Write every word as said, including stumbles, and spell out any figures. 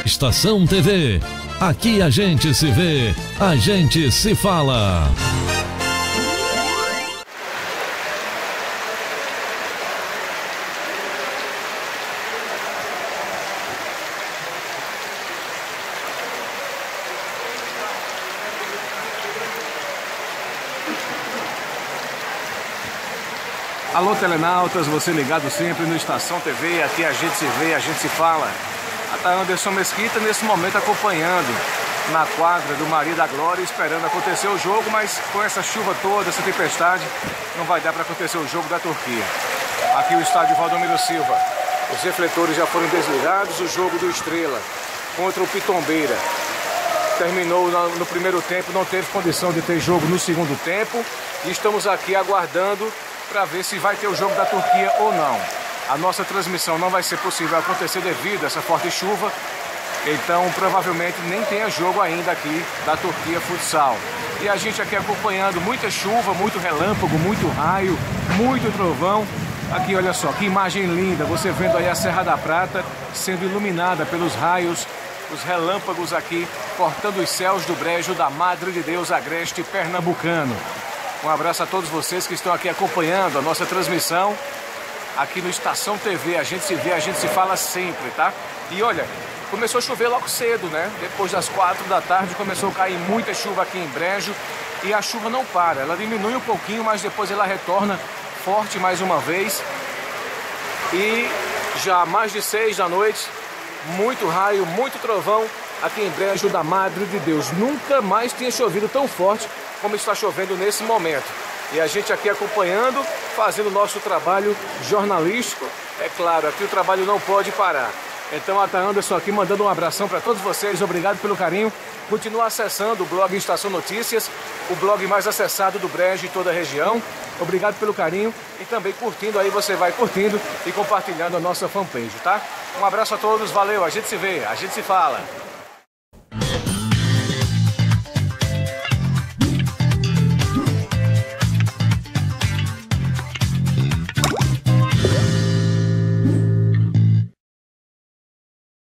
Estação T V. Aqui a gente se vê, a gente se fala. Alô, telenautas, você ligado sempre no Estação T V, aqui a gente se vê, a gente se fala. A tá Anderson Mesquita nesse momento acompanhando na quadra do Maria da Glória, esperando acontecer o jogo, mas com essa chuva toda, essa tempestade, não vai dar para acontecer o jogo da Turquia. Aqui o estádio Valdomiro Silva, os refletores já foram desligados, o jogo do Estrela contra o Pitombeira terminou no primeiro tempo, não teve condição de ter jogo no segundo tempo, e estamos aqui aguardando para ver se vai ter o jogo da Turquia ou não. A nossa transmissão não vai ser possível acontecer devido a essa forte chuva, então provavelmente nem tenha jogo ainda aqui da Turquia Futsal. E a gente aqui acompanhando muita chuva, muito relâmpago, muito raio, muito trovão. Aqui olha só, que imagem linda, você vendo aí a Serra da Prata sendo iluminada pelos raios, os relâmpagos aqui cortando os céus do brejo da Madre de Deus Agreste Pernambucano. Um abraço a todos vocês que estão aqui acompanhando a nossa transmissão aqui no Estação T V. A gente se vê, a gente se fala sempre, tá? E olha, começou a chover logo cedo, né? Depois das quatro da tarde começou a cair muita chuva aqui em Brejo e a chuva não para. Ela diminui um pouquinho, mas depois ela retorna forte mais uma vez. E já mais de seis da noite, muito raio, muito trovão aqui em Brejo da Madre de Deus. Nunca mais tinha chovido tão forte como está chovendo nesse momento. E a gente aqui acompanhando, fazendo o nosso trabalho jornalístico. É claro, aqui o trabalho não pode parar. Então a tá Anderson aqui mandando um abração para todos vocês. Obrigado pelo carinho. Continua acessando o blog Estação Notícias, o blog mais acessado do Brejo e toda a região. Obrigado pelo carinho e também curtindo aí, você vai curtindo e compartilhando a nossa fanpage, tá? Um abraço a todos, valeu, a gente se vê, a gente se fala.